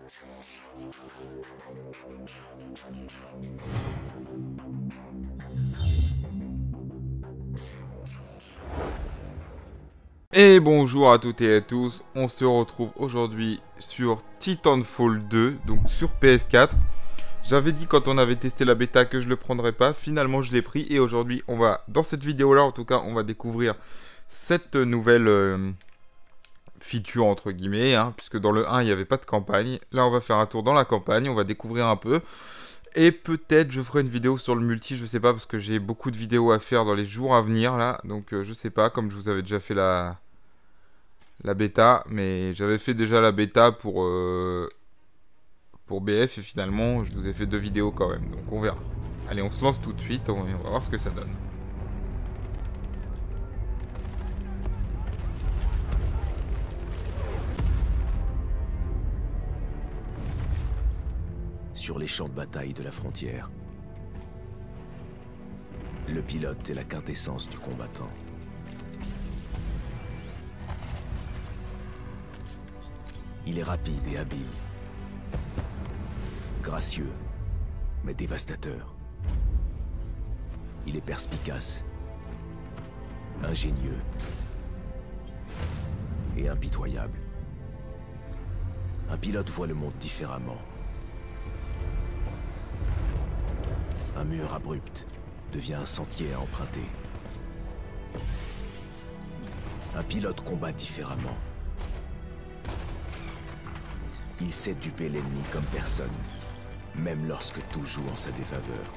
Et bonjour à toutes et à tous, on se retrouve aujourd'hui sur Titanfall 2, donc sur PS4. J'avais dit quand on avait testé la bêta que je le prendrais pas, finalement je l'ai pris et aujourd'hui on va, dans cette vidéo là en tout cas, on va découvrir cette nouvelle feature entre guillemets, hein, puisque dans le 1 il n'y avait pas de campagne. Là on va faire un tour dans la campagne, on va découvrir un peu. Et peut-être je ferai une vidéo sur le multi, je sais pas, parce que j'ai beaucoup de vidéos à faire dans les jours à venir là. Donc je sais pas, comme je vous avais déjà fait la bêta, mais j'avais fait déjà la bêta pour BF et finalement je vous ai fait 2 vidéos quand même, donc on verra. Allez, on se lance tout de suite, on va voir ce que ça donne. Sur les champs de bataille de la frontière, le pilote est la quintessence du combattant. Il est rapide et habile, gracieux, mais dévastateur. Il est perspicace, ingénieux et impitoyable. Un pilote voit le monde différemment. Un mur abrupt devient un sentier à emprunter. Un pilote combat différemment. Il sait duper l'ennemi comme personne, même lorsque tout joue en sa défaveur.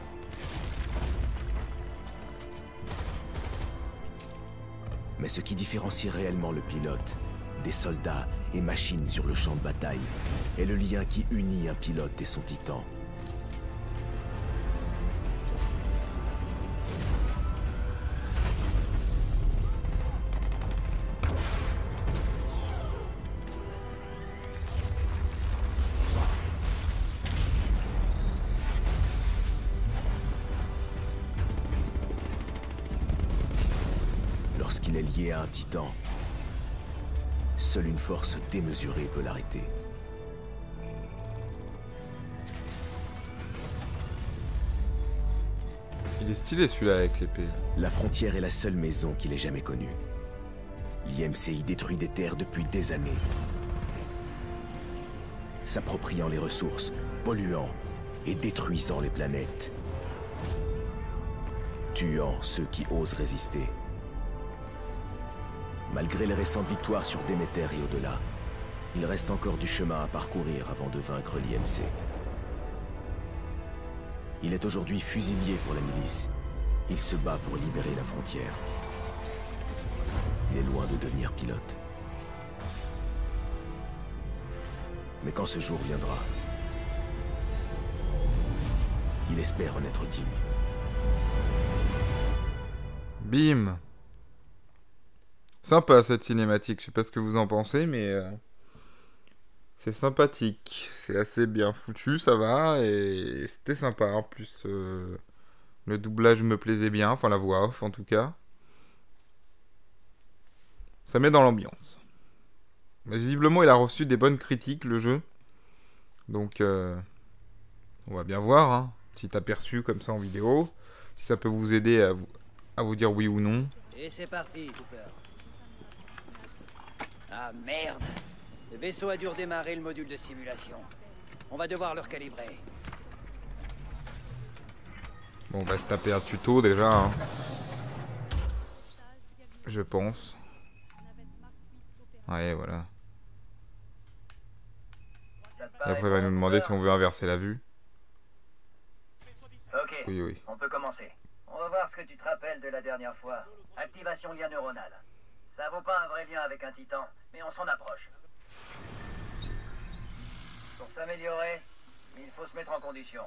Mais ce qui différencie réellement le pilote des soldats et machines sur le champ de bataille est le lien qui unit un pilote et son titan. Lorsqu'il est lié à un titan, seule une force démesurée peut l'arrêter. Il est stylé celui-là avec l'épée. La frontière est la seule maison qu'il ait jamais connue. L'IMC y détruit des terres depuis des années, s'appropriant les ressources, polluant et détruisant les planètes, tuant ceux qui osent résister. Malgré les récentes victoires sur Déméter et au-delà, il reste encore du chemin à parcourir avant de vaincre l'IMC. Il est aujourd'hui fusilier pour la milice. Il se bat pour libérer la frontière. Il est loin de devenir pilote. Mais quand ce jour viendra, il espère en être digne. Bim. Sympa cette cinématique, je sais pas ce que vous en pensez, mais c'est sympathique. C'est assez bien foutu, ça va, et c'était sympa. En plus, le doublage me plaisait bien, enfin la voix off en tout cas. Ça met dans l'ambiance. Mais visiblement, il a reçu des bonnes critiques, le jeu. Donc, on va bien voir, hein. Petit aperçu comme ça en vidéo. Si ça peut vous aider à vous dire oui ou non. Et c'est parti, Cooper. Ah merde! Le vaisseau a dû redémarrer le module de simulation. On va devoir le recalibrer. Bon, on va se taper un tuto déjà, hein. Je pense. Ouais, voilà. Et après, il va nous demander si on veut inverser la vue. Ok, Oui, oui. on peut commencer. On va voir ce que tu te rappelles de la dernière fois. Activation lien neuronal. Ça vaut pas un vrai lien avec un titan, mais on s'en approche. Pour s'améliorer, il faut se mettre en condition.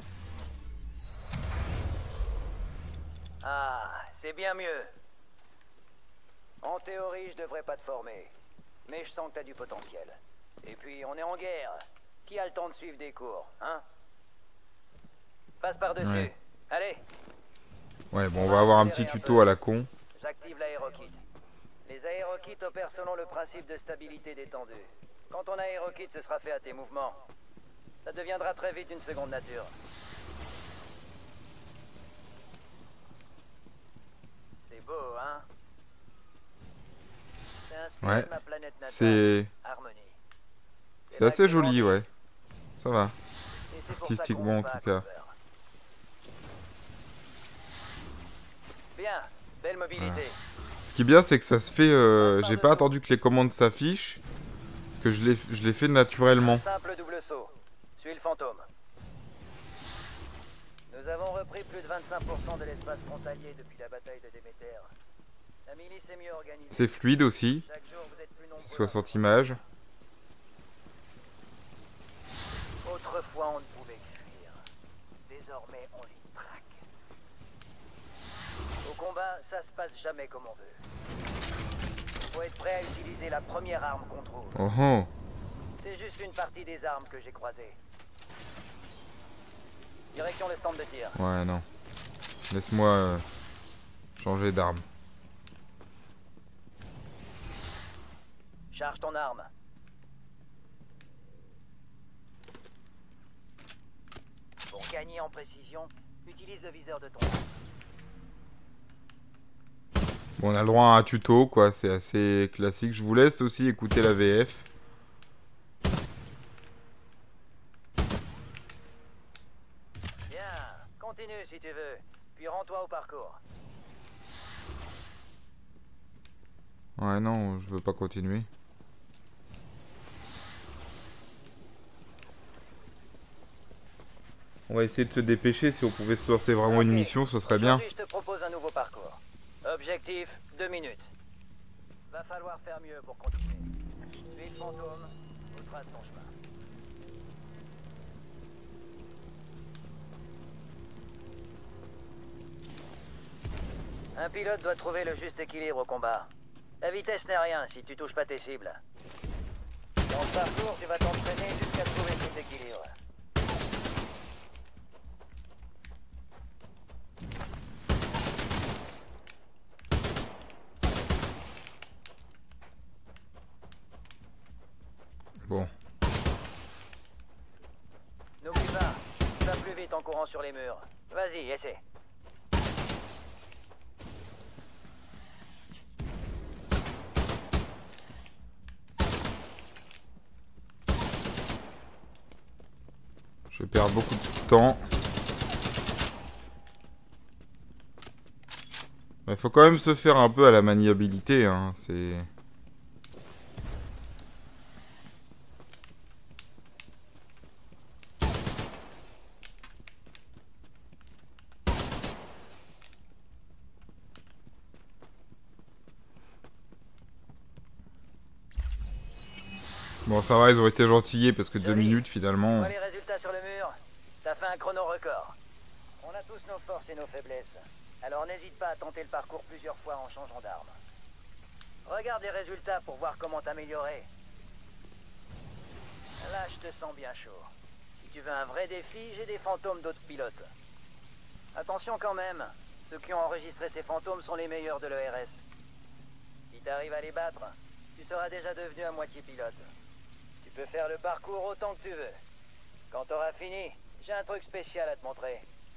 Ah, c'est bien mieux. En théorie, je devrais pas te former. Mais je sens que t'as du potentiel. Et puis, on est en guerre. Qui a le temps de suivre des cours, hein? Passe par-dessus. Ouais. Allez. Ouais, bon, on va avoir un petit tuto à la con. J'active l'aérokit. Les aérokits opèrent selon le principe de stabilité détendue. Quand ton aérokit se sera fait à tes mouvements, ça deviendra très vite une seconde nature. C'est beau, hein? C'est inspiré Ouais. de ma planète natale, C'est Harmonie. c'est assez joli, ouais. Ça va. Et c'est pour ça qu'on Artistiquement, en se bat, tout cas. Cooper. Bien, belle mobilité. Ce qui est bien, c'est que ça se fait... j'ai pas attendu que les commandes s'affichent. Que je l'ai fait naturellement. Simple double saut. Suis le fantôme. Nous avons repris plus de 25% de l'espace frontalier depuis la bataille de Déméter. La milice est mieux organisée. C'est fluide aussi. Chaque jour, vous êtes plus nombreux. C'est 60 images. Autrefois, on ne pouvait fuir. Désormais, on les traque. Au combat, ça se passe jamais comme on veut. Faut être prêt à utiliser la première arme qu'on trouve. Oh oh. C'est juste une partie des armes que j'ai croisées. Direction le stand de tir. Ouais, non. Laisse-moi changer d'arme. Charge ton arme. Pour gagner en précision, utilise le viseur de ton arme. Bon, on a le droit à un tuto, quoi. C'est assez classique. Je vous laisse aussi écouter la VF. Bien, continue si tu veux, puis rends-toi au parcours. Ouais, non, je veux pas continuer. On va essayer de se dépêcher. Si on pouvait se lancer vraiment une Ok. mission, ce serait bien. Aujourd'hui, je te propose un nouveau parcours. Objectif, 2 minutes. Va falloir faire mieux pour continuer. Suis le fantôme, ou trace ton chemin. Un pilote doit trouver le juste équilibre au combat. La vitesse n'est rien si tu touches pas tes cibles. Dans le parcours, tu vas t'entraîner jusqu'à trouver cet équilibre. Bon. N'oublie pas, tu vas plus vite en courant sur les murs. Vas-y, essaie. Je perds beaucoup de temps. Il faut quand même se faire un peu à la maniabilité, hein. C'est... Bon, ça va, ils ont été gentillés parce que 2 Joli. minutes finalement. Vois les résultats sur le mur. T'as fait un chrono record. On a tous nos forces et nos faiblesses. Alors n'hésite pas à tenter le parcours plusieurs fois en changeant d'arme. Regarde les résultats pour voir comment t'améliorer. Là, je te sens bien chaud. Si tu veux un vrai défi, j'ai des fantômes d'autres pilotes. Attention quand même, ceux qui ont enregistré ces fantômes sont les meilleurs de l'ERS. Si t'arrives à les battre, tu seras déjà devenu à moitié pilote. Tu peux faire le parcours autant que tu veux. Quand t'auras fini, j'ai un truc spécial à te montrer.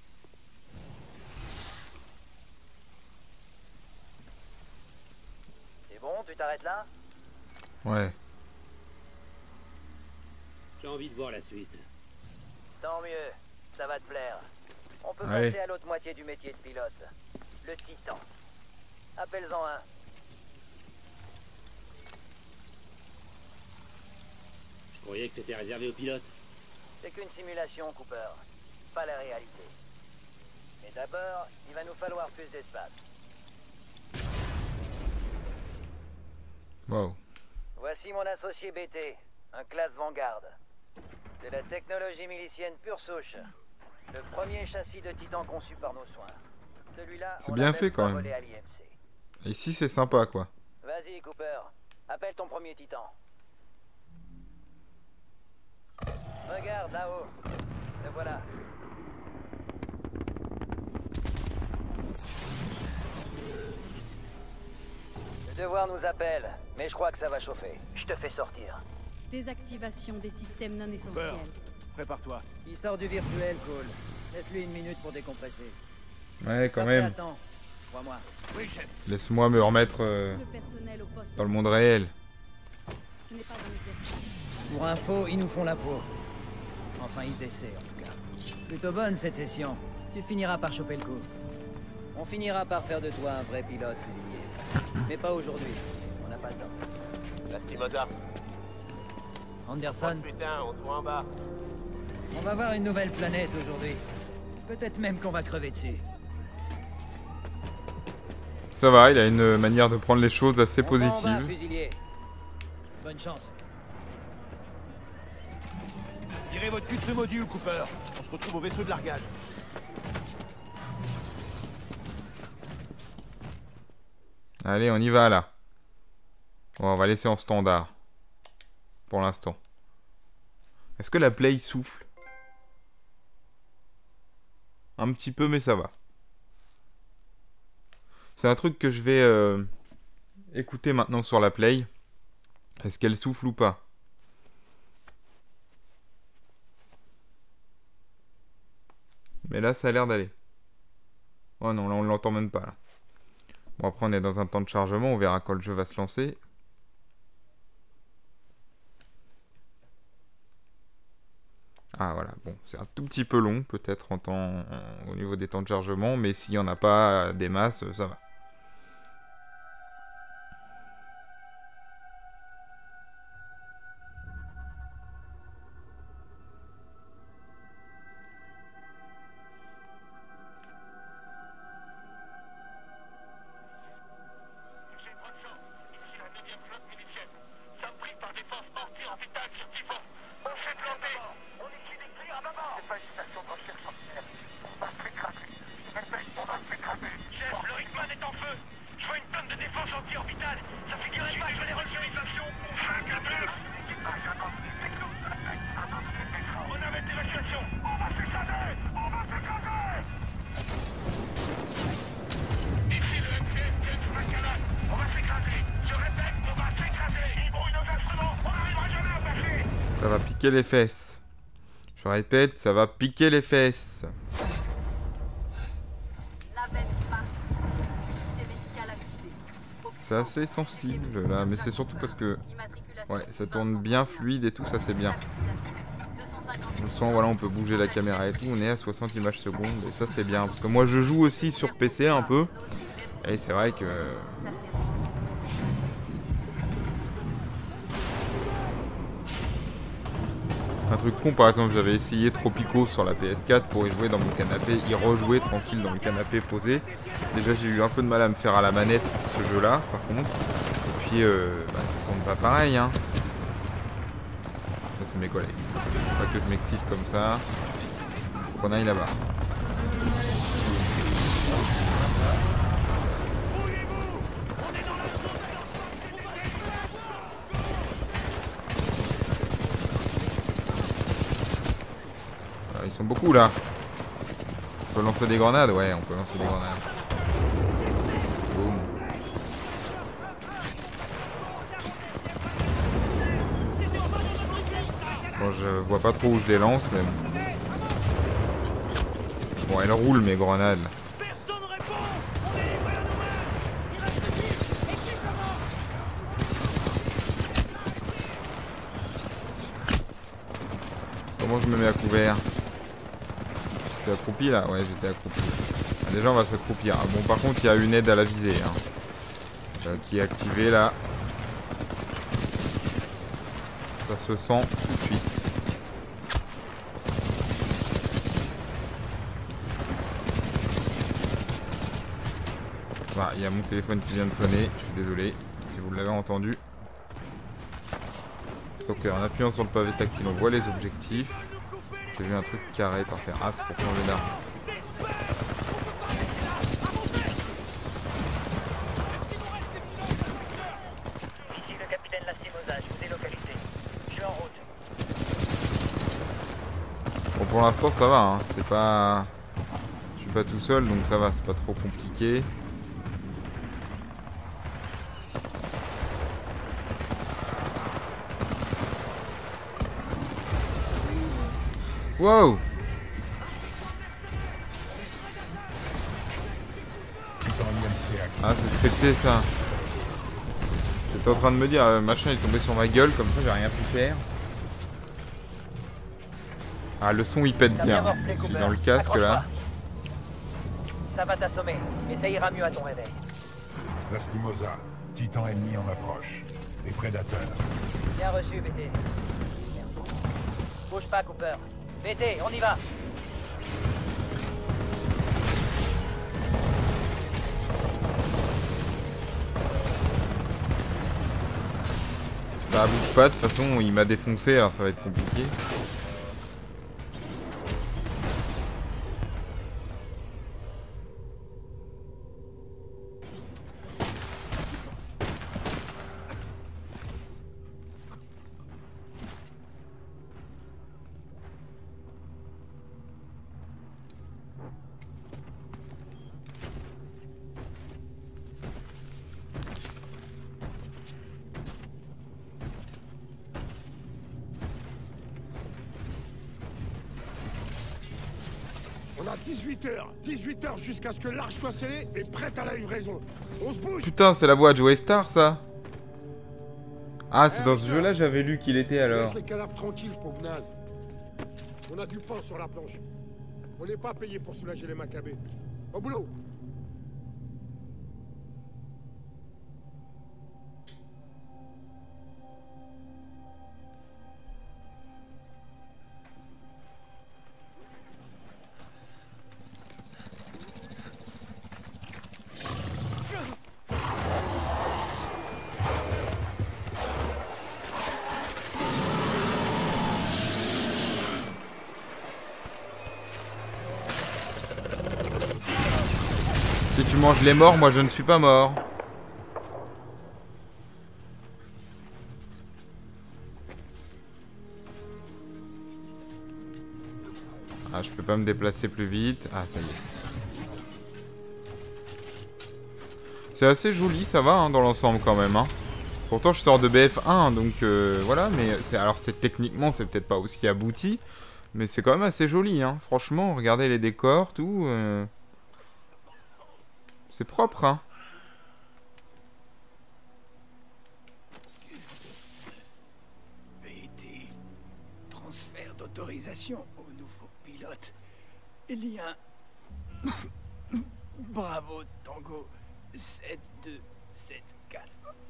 C'est bon, tu t'arrêtes là? Ouais. J'ai envie de voir la suite. Tant mieux, ça va te plaire. On peut Allez. passer à l'autre moitié du métier de pilote. Le Titan. Appelle-en un. Je croyais que c'était réservé aux pilotes. C'est qu'une simulation, Cooper. Pas la réalité. Mais d'abord, il va nous falloir plus d'espace. Wow. Voici mon associé BT, un classe Vanguard. De la technologie milicienne pure souche. Le premier châssis de Titan conçu par nos soins. Celui-là, C'est on bien l'a fait, même quand pas même. volé à l'IMC. Ici c'est sympa quoi. Vas-y, Cooper. Appelle ton premier Titan. Regarde là-haut. Le voilà. Le devoir nous appelle, mais je crois que ça va chauffer. Je te fais sortir. Désactivation des systèmes non essentiels. Prépare-toi. Il sort du virtuel, Cole. Laisse-lui une minute pour décompresser. Ouais, quand Après, même. attends. Crois-moi. Oui, chef. Laisse-moi me remettre Le personnel au poste. dans le monde réel. Ce n'est pas un exercice. Pour info, ils nous font la peau. Enfin, ils essaient, en tout cas. Plutôt bonne, cette session. Tu finiras par choper le coup. On finira par faire de toi un vrai pilote, fusilier. Mais pas aujourd'hui. On n'a pas le temps. Lastimosa. Anderson, Putain, on se voit en bas. on va voir une nouvelle planète aujourd'hui. Peut-être même qu'on va crever dessus. Ça va, il a une manière de prendre les choses assez On va en bas, positive. fusilier. Bonne chance. Tirez votre cul de ce module, Cooper. On se retrouve au vaisseau de largage. Allez, on y va là. Bon, on va laisser en standard. Pour l'instant. Est-ce que la play souffle? Un petit peu, mais ça va. C'est un truc que je vais écouter maintenant sur la play. Est-ce qu'elle souffle ou pas? Mais là, ça a l'air d'aller. Oh non, là, on l'entend même pas. Là. Bon, après, on est dans un temps de chargement. On verra quand le jeu va se lancer. Ah, voilà. Bon, c'est un tout petit peu long, peut-être, au niveau des temps de chargement. Mais s'il n'y en a pas des masses, ça va. Ça va piquer les fesses. Je répète, ça va piquer les fesses. C'est assez sensible là, mais c'est surtout parce que ouais, ça tourne bien fluide et tout, ça c'est bien. On sent, voilà, on peut bouger la caméra et tout, on est à 60 images secondes et ça c'est bien. Parce que moi je joue aussi sur PC un peu, et c'est vrai que... Un truc con, par exemple, j'avais essayé Tropico sur la PS4 pour y jouer dans mon canapé, y rejouer tranquille dans le canapé posé. Déjà, j'ai eu un peu de mal à me faire à la manette pour ce jeu-là, par contre. Et puis, ça tourne pas pareil, hein. Ça, c'est mes collègues. Faut pas que je m'excite comme ça. Faut qu'on aille là-bas. Ils sont beaucoup là. On peut lancer des grenades? Ouais, on peut lancer des grenades. Boum. Bon, je vois pas trop où je les lance, mais bon. Bon, elles roulent mes grenades. Comment je me mets à couvert? J'étais accroupi là? Ouais, j'étais accroupi. Ah, déjà, on va s'accroupir. Ah, bon, par contre, il y a une aide à la visée hein, qui est activée là. Ça se sent tout de suite. Voilà, il y a mon téléphone qui vient de sonner. Je suis désolé si vous l'avez entendu. Donc en appuyant sur le pavé tactile, on voit les objectifs. J'ai vu un truc carré par terre. Ah, c'est pour changer d'arme. Ici le capitaine Lastimosa, je vous ai localisé. Je suis en route. Bon, pour l'instant, ça va. Hein. C'est pas... Je suis pas tout seul, donc ça va. C'est pas trop compliqué. Wow. Ah, c'est scripté ça. T'étais en train de me dire, machin il est tombé sur ma gueule, comme ça j'ai rien pu faire. Ah, le son il pète bien. Je suis dans le casque là. Ça va t'assommer, mais ça ira mieux à ton réveil. Lastimosa, titan ennemi en approche. Les prédateurs. Bien reçu, BT. Merci. Bouge pas, Cooper. BT, on y va. Bah bouge pas, de toute façon il m'a défoncé alors ça va être compliqué. On a 18 heures jusqu'à ce que l'arche soit scellée et prête à la livraison. On se bouge. Putain, c'est la voix de Joey Star ça. Ah, c'est dans ce jeu là j'avais lu qu'il était alors. Laisse les cadavres tranquilles, pauvre naze. On a du pain sur la planche. On n'est pas payé pour soulager les macabées. Au boulot. Si tu manges les morts, moi je ne suis pas mort. Ah, je peux pas me déplacer plus vite. Ah, ça y est. C'est assez joli, ça va hein, dans l'ensemble quand même. Hein. Pourtant, je sors de BF1, donc voilà. Mais alors, techniquement, c'est peut-être pas aussi abouti. Mais c'est quand même assez joli. Hein. Franchement, regardez les décors, tout. C'est propre, hein. BT. Transfert d'autorisation au nouveau pilote. Lien. Bravo, Tango. 7274.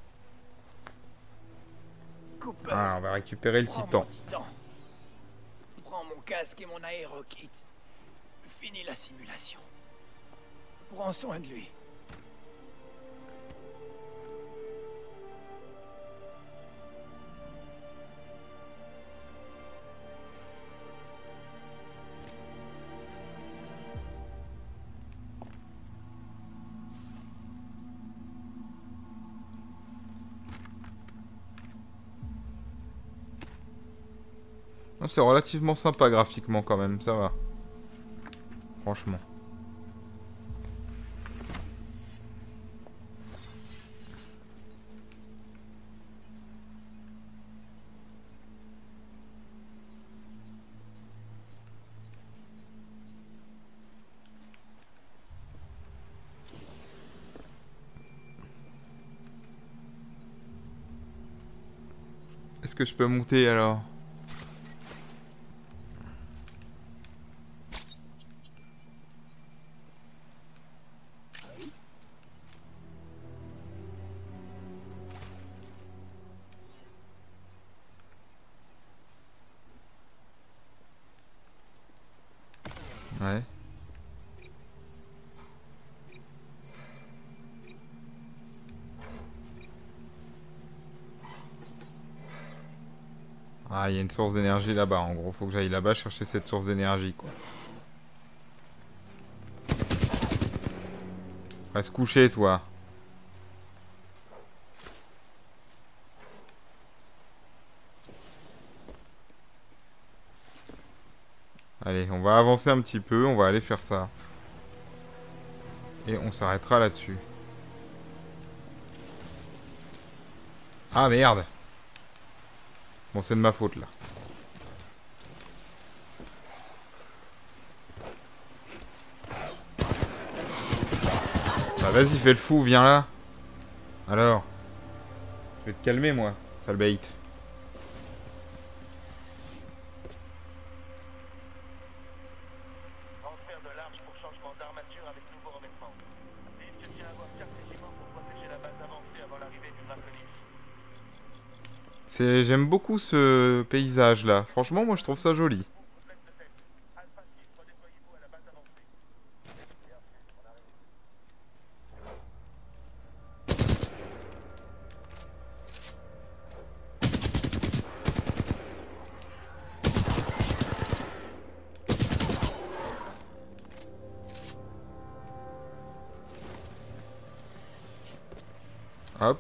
Cooper. Ah, on va récupérer le Prends titan. mon titan. Prends mon casque et mon aérokit. Finis la simulation. Prends soin de lui. C'est relativement sympa graphiquement quand même, ça va. Franchement. Est-ce que je peux monter alors ? Ouais. Ah, il y a une source d'énergie là-bas. En gros, faut que j'aille là-bas chercher cette source d'énergie, quoi. Reste couché, toi. Allez, on va avancer un petit peu. On va aller faire ça. Et on s'arrêtera là-dessus. Ah, merde. Bon, c'est de ma faute, là. Vas-y, fais le fou, viens là. Alors. Je vais te calmer, moi, sale bait. Transfert de l'arme pour changement d'armature avec nouveau revêtement. Fisk vient avoir 4 régiments pour protéger la base avancée avant l'arrivée du Draconis. J'aime beaucoup ce paysage là. Franchement, moi je trouve ça joli. Alpha 6, redéployez-vous à la base avancée. Hop.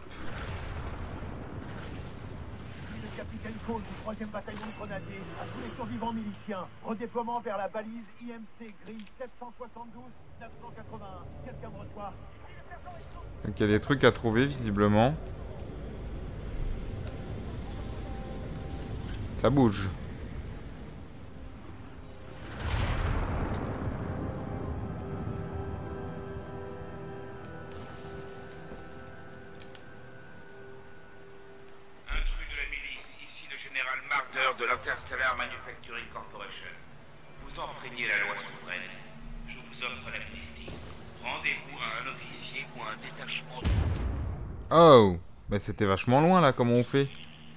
Le capitaine Cole du 3e bataillon de grenadiers à tous les survivants miliciens. Redéploiement vers la balise IMC grille 772-981. Quelqu'un me reçoit? Donc il y a des trucs à trouver visiblement. Ça bouge. Intrus de la milice, ici le général Marder de l'Interstellar Manufacturing Corporation. Vous enfreignez la loi souveraine. Je vous offre l'amnistie. Rendez-vous à un officier ou à un détachement. Oh, mais c'était vachement loin là, comment on fait?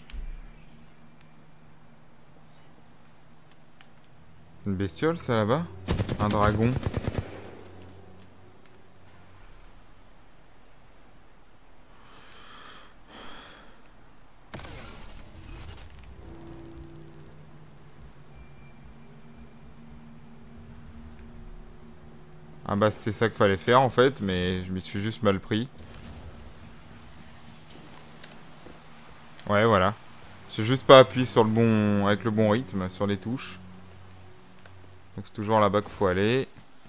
C'est une bestiole ça là-bas? Un dragon? Ah bah c'était ça qu'il fallait faire en fait, mais je m'y suis juste mal pris. Ouais voilà. J'ai juste pas appuyé sur le bon, avec le bon rythme sur les touches. Donc c'est toujours là-bas qu'il faut aller.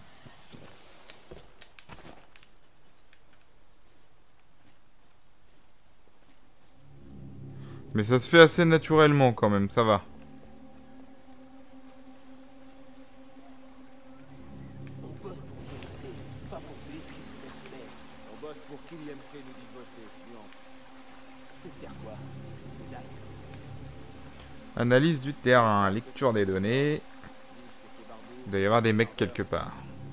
Mais ça se fait assez naturellement quand même, ça va. Analyse du terrain, lecture des données. Il doit y avoir des mecs quelque part.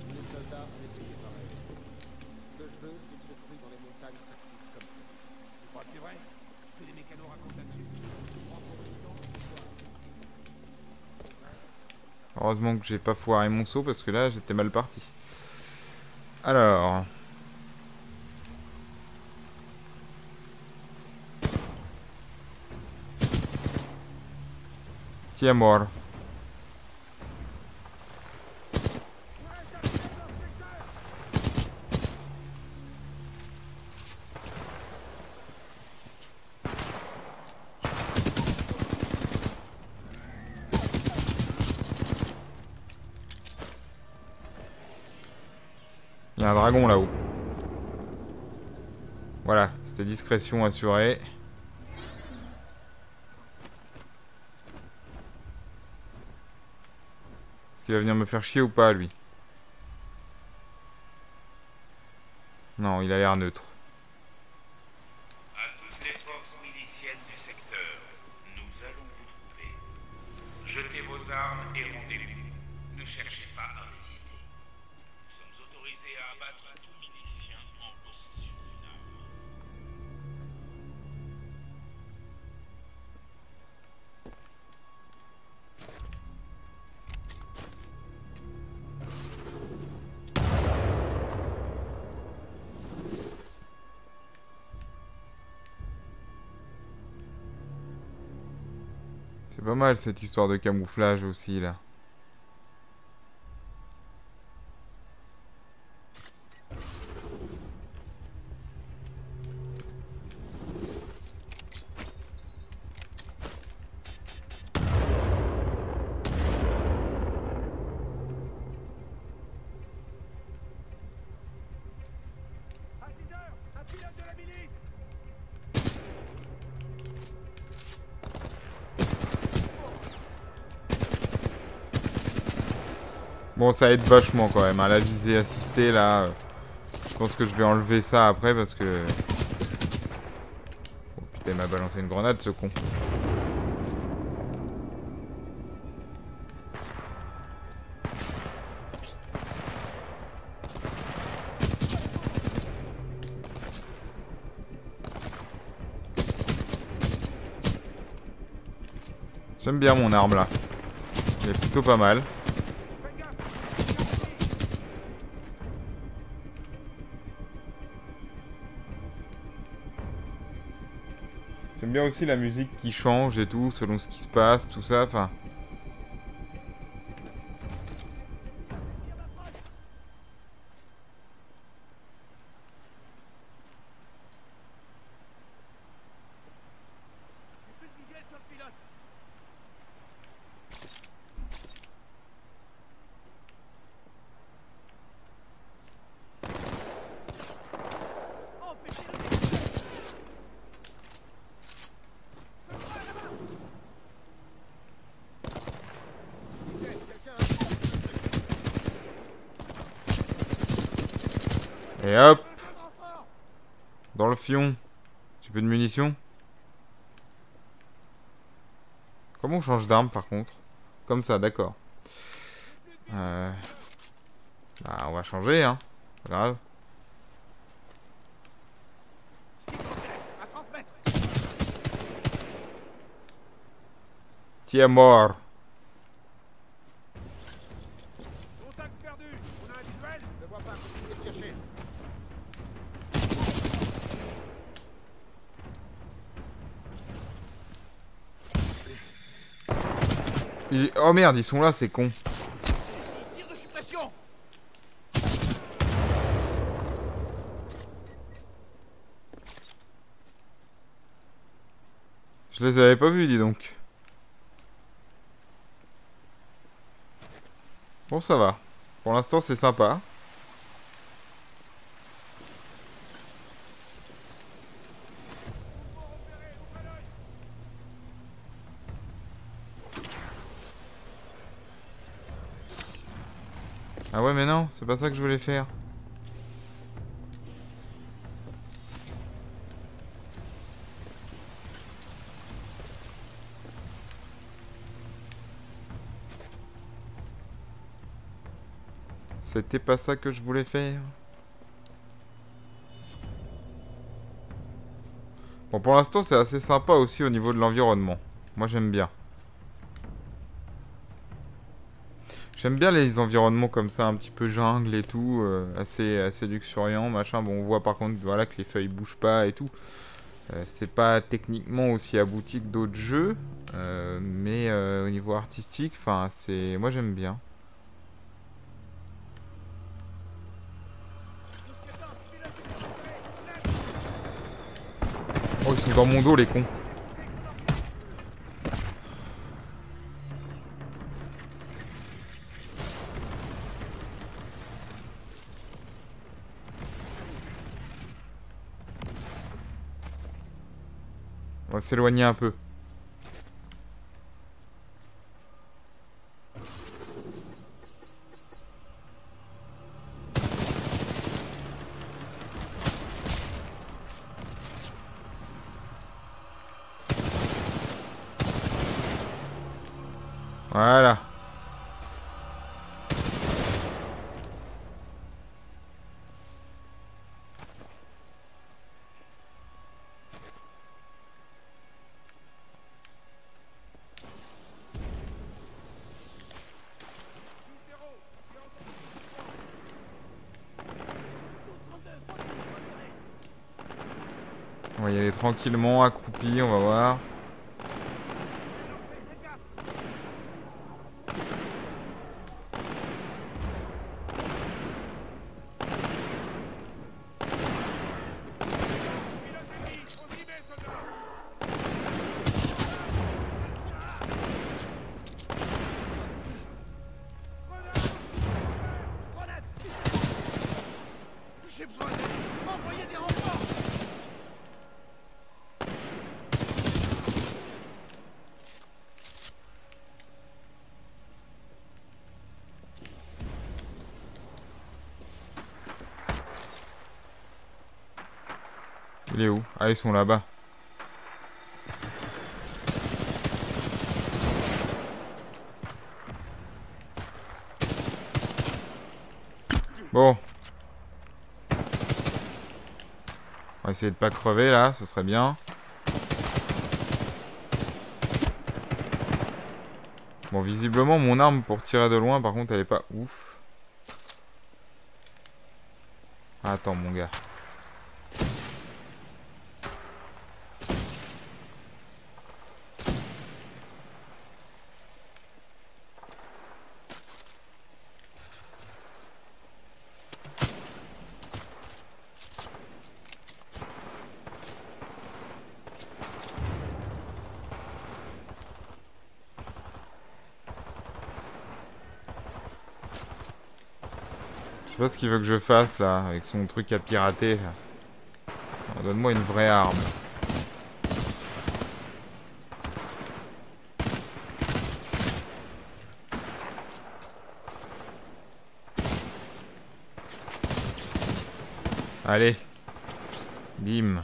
Heureusement que j'ai pas foiré mon saut parce que là j'étais mal parti. Alors. Tiens mort. Il y a un dragon là-haut. Voilà, c'était discrétion assurée. Est-ce qu'il va venir me faire chier ou pas, lui? Non, il a l'air neutre. À toutes les forces miliciennes du secteur, nous allons vous trouver. Jetez vos armes et rendez-vous. Ne cherchez pas à résister. Nous sommes autorisés à abattre tout milicien en possession d'une arme. C'est pas mal cette histoire de camouflage aussi là. Un pilote de la milice! Bon, ça aide vachement quand même, hein. La visée assistée là. Je pense que je vais enlever ça après parce que... Oh putain, il m'a balancé une grenade ce con. J'aime bien mon arme là. Elle est plutôt pas mal. J'aime bien aussi la musique qui change et tout, selon ce qui se passe, tout ça, enfin... Et hop! Dans le fion. J'ai plus de munitions. Comment on change d'arme par contre? Comme ça, d'accord. Bah, on va changer, hein. Pas grave. Qui est mort? Oh merde, ils sont là, c'est con. Tir de suppression. Je les avais pas vus, dis donc. Bon, ça va. Pour l'instant, c'est sympa. Ah ouais, mais non, c'est pas ça que je voulais faire. C'était pas ça que je voulais faire. Bon, pour l'instant, c'est assez sympa aussi au niveau de l'environnement. Moi, j'aime bien. J'aime bien les environnements comme ça, un petit peu jungle et tout, assez luxuriant, machin. Bon, on voit par contre, voilà, que les feuilles bougent pas et tout. C'est pas techniquement aussi abouti que d'autres jeux, mais au niveau artistique, enfin, c'est, moi j'aime bien. Oh, ils sont dans mon dos, les cons. On va s'éloigner un peu. Voilà. On va y aller tranquillement, accroupi, on va voir. J'ai besoin d'aide. Envoyez des renforts. Il est où? Ah, ils sont là-bas. Bon. On va essayer de pas crever là, ce serait bien. Bon, visiblement, mon arme pour tirer de loin, par contre, elle est pas ouf. Attends, mon gars. Je sais pas ce qu'il veut que je fasse là, avec son truc à pirater. Donne-moi une vraie arme. Allez. Bim.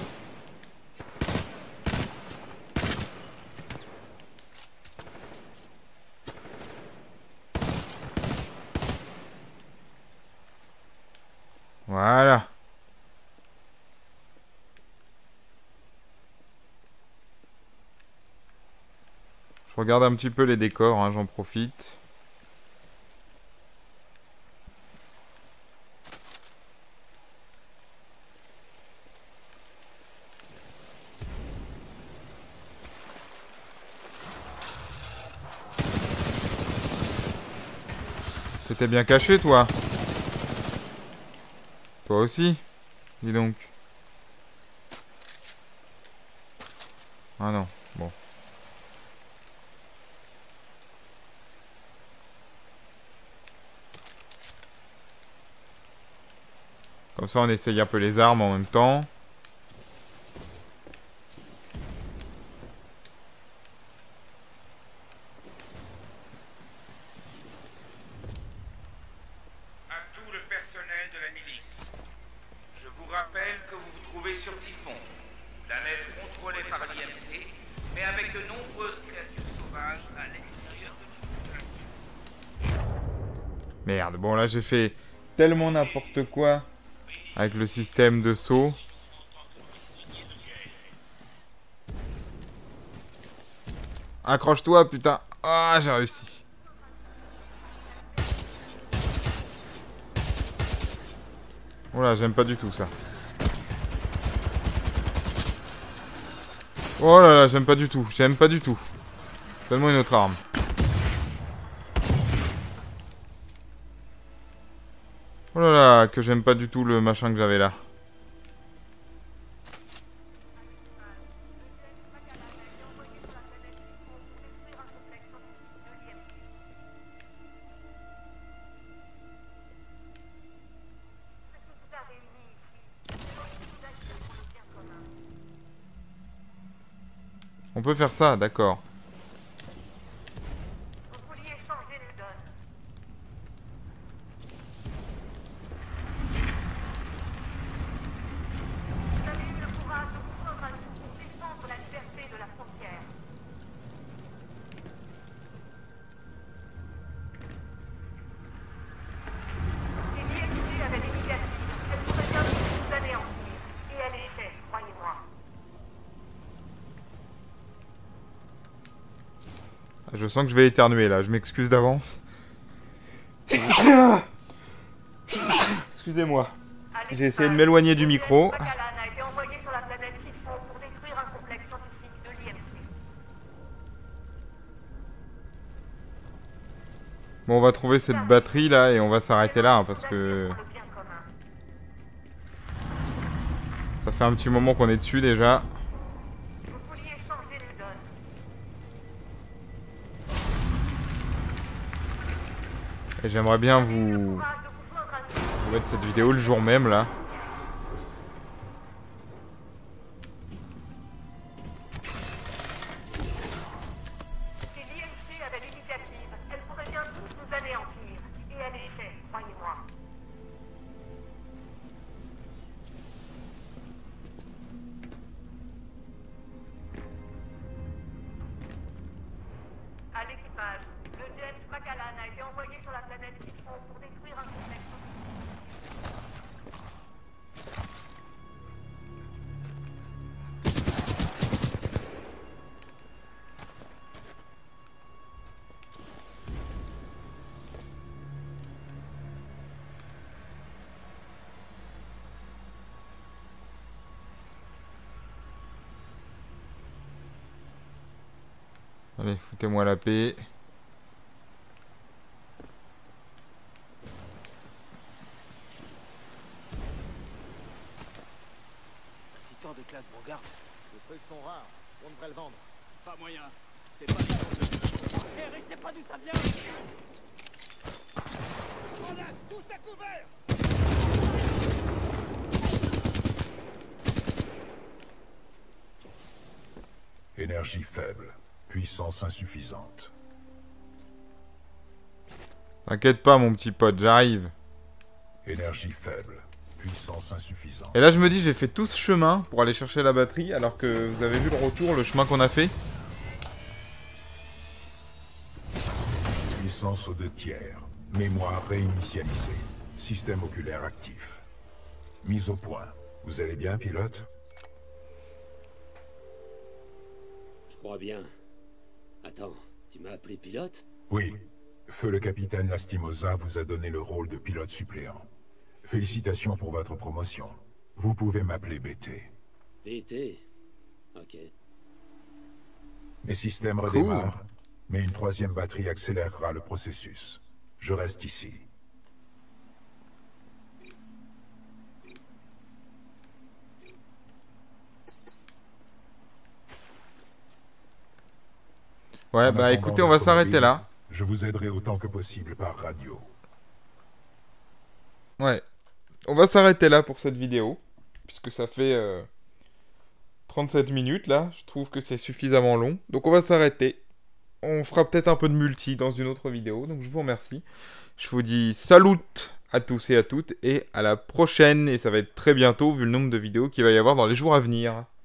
Voilà. Je regarde un petit peu les décors, hein, j'en profite. T'étais bien caché, toi? Toi aussi? Dis donc. Ah non, bon. Comme ça, on essaye un peu les armes en même temps. Merde, bon là j'ai fait tellement n'importe quoi avec le système de saut. Accroche-toi putain. Ah, j'ai réussi. Oh là, j'aime pas du tout ça. Oh là là, j'aime pas du tout. J'aime pas du tout. Donne-moi une autre arme. Oh là là, que j'aime pas du tout le machin que j'avais là. On peut faire ça, d'accord. Je sens que je vais éternuer là, je m'excuse d'avance. Excusez-moi. J'ai essayé de m'éloigner du micro. Bon, on va trouver cette batterie là et on va s'arrêter là hein, parce que... Ça fait un petit moment qu'on est dessus déjà. Et j'aimerais bien vous mettre cette vidéo le jour même là. Si l'IMC avait l'initiative, elle pourrait bien tous nous anéantir. Et elle est faite, croyez-moi. Allez, foutez-moi la paix. Un titan de classe Vanguard. Les trucs sont rares. On devrait le vendre. Pas moyen. C'est pas du Eric, c'est pas du ça vient. On a tous à couvert. Énergie faible. Puissance insuffisante. T'inquiète pas, mon petit pote, j'arrive. Énergie faible. Puissance insuffisante. Et là, je me dis, j'ai fait tout ce chemin pour aller chercher la batterie, alors que vous avez vu le retour, le chemin qu'on a fait. Puissance aux 2/3. Mémoire réinitialisée. Système oculaire actif. Mise au point. Vous allez bien, pilote? Je crois bien. Attends, tu m'as appelé pilote? Oui. Feu le capitaine Lastimosa vous a donné le rôle de pilote suppléant. Félicitations pour votre promotion. Vous pouvez m'appeler BT. BT? Ok. Mes systèmes redémarrent, mais une 3e batterie accélérera le processus. Je reste ici. Ouais, bah écoutez, on va s'arrêter là. Je vous aiderai autant que possible par radio. Ouais. On va s'arrêter là pour cette vidéo. Puisque ça fait 37 minutes là. Je trouve que c'est suffisamment long. Donc on va s'arrêter. On fera peut-être un peu de multi dans une autre vidéo. Donc je vous remercie. Je vous dis salut à tous et à toutes. Et à la prochaine. Et ça va être très bientôt vu le nombre de vidéos qu'il va y avoir dans les jours à venir.